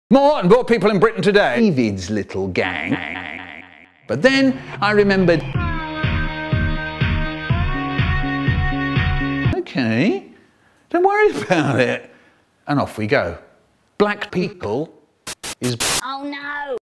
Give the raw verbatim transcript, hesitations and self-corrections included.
More and more people in Britain today. David's little gang. But then I remembered, okay, don't worry about it. And off we go. Black people is... Oh no!